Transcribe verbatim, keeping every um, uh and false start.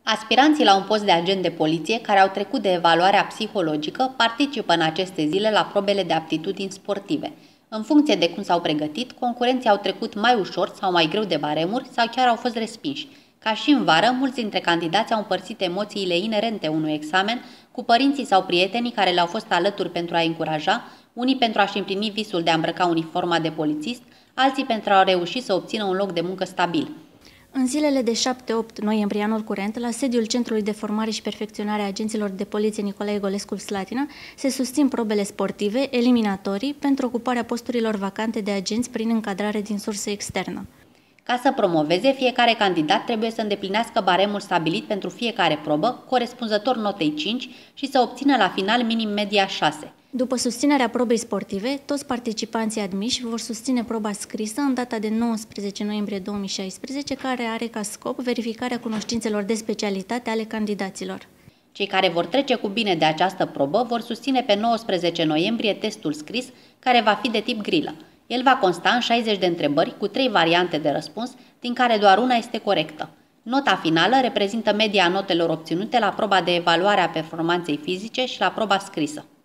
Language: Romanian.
Aspiranții la un post de agent de poliție care au trecut de evaluarea psihologică participă în aceste zile la probele de aptitudini sportive. În funcție de cum s-au pregătit, concurenții au trecut mai ușor sau mai greu de baremuri sau chiar au fost respinși. Ca și în vară, mulți dintre candidați au împărțit emoțiile inerente unui examen cu părinții sau prietenii care le-au fost alături pentru a-i încuraja, unii pentru a-și împlini visul de a îmbrăca uniforma de polițist, alții pentru a reuși să obțină un loc de muncă stabil. În zilele de șapte-opt noiembrie anul curent, la sediul Centrului de Formare și Perfecționare a Agenților de Poliție Nicolae Ăgolescu Slatina, se susțin probele sportive, eliminatorii, pentru ocuparea posturilor vacante de agenți prin încadrare din sursă externă. Ca să promoveze, fiecare candidat trebuie să îndeplinească baremul stabilit pentru fiecare probă, corespunzător notei cinci și să obțină la final minim media șase. După susținerea probei sportive, toți participanții admiși vor susține proba scrisă în data de nouăsprezece noiembrie două mii șaisprezece, care are ca scop verificarea cunoștințelor de specialitate ale candidaților. Cei care vor trece cu bine de această probă vor susține pe nouăsprezece noiembrie testul scris, care va fi de tip grilă. El va consta în șaizeci de întrebări cu trei variante de răspuns, din care doar una este corectă. Nota finală reprezintă media notelor obținute la proba de evaluare a performanței fizice și la proba scrisă.